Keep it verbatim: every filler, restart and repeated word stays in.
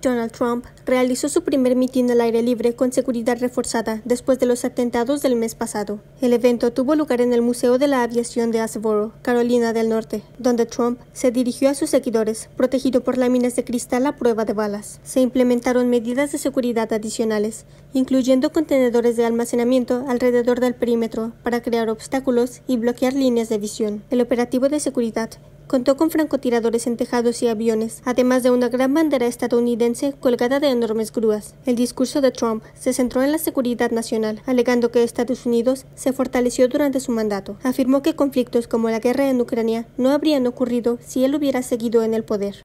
Donald Trump realizó su primer mitin al aire libre con seguridad reforzada después de los atentados del mes pasado. El evento tuvo lugar en el Museo de la Aviación de Asheboro, Carolina del Norte, donde Trump se dirigió a sus seguidores, protegido por láminas de cristal a prueba de balas. Se implementaron medidas de seguridad adicionales, incluyendo contenedores de almacenamiento alrededor del perímetro para crear obstáculos y bloquear líneas de visión. El operativo de seguridad contó con francotiradores en tejados y aviones, además de una gran bandera estadounidense colgada de enormes grúas. El discurso de Trump se centró en la seguridad nacional, alegando que Estados Unidos se fortaleció durante su mandato. Afirmó que conflictos como la guerra en Ucrania no habrían ocurrido si él hubiera seguido en el poder.